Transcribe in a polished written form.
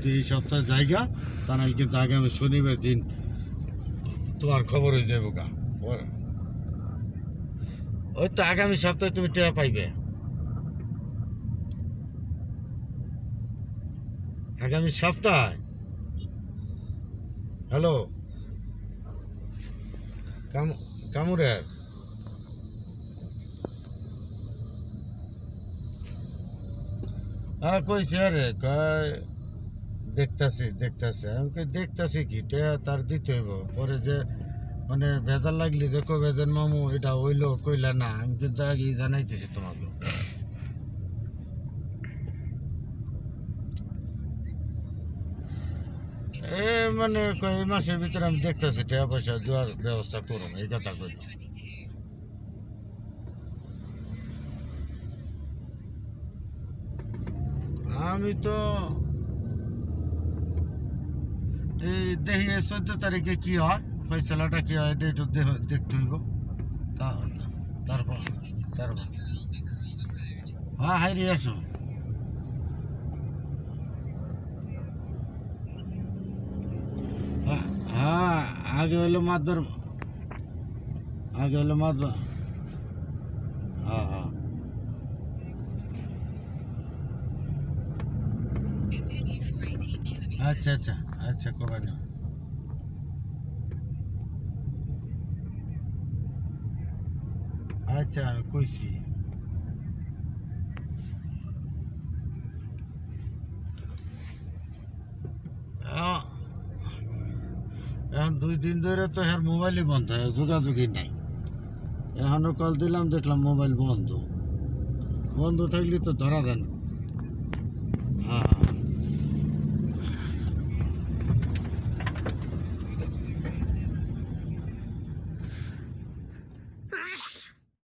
যদি এই সপ্তাহে জায়গা তাহলে কিন্তু আগামী শনিবার দিন তোমার খবর হয়ে যাবো গা। ওই তো আগামী সপ্তাহে তুমি টেয়া পাইবে, আগামী সপ্তাহে। হ্যালো কামুরের হ্যাঁ কইছে আরে কয় দেখতাছি আমি দেখতাছি কি তার দিতে হইব পরে যে মানে ভেজাল লাগলি যে কবে যেন মামু এটা হইলো কইলা না, আমি কিন্তু আগেই জানাইতেছি তোমাকে। এ মানে এই মাসের ভিতরে আমি দেখতেছি টাকা পয়সা দেওয়ার ব্যবস্থা করুন, এই কথা কইল। আমি তো এই দেখি 14 তারিখে কি হয়, ফয়সালাটা কি হয় এটা একটু দেখতে হইব। তারপর হ্যাঁ হাইরে আসো। হ্যাঁ আগে হলো মাদর, হ্যাঁ হ্যাঁ আচ্ছা কবে না। আচ্ছা আমি কইছি এখন 2 দিন ধরে তো হ্যাঁ মোবাইলই বন্ধ, যোগাযোগই নাই। এখনো কল দিলাম দেখলাম মোবাইল বন্ধ থাকলে তো ধরা দেন।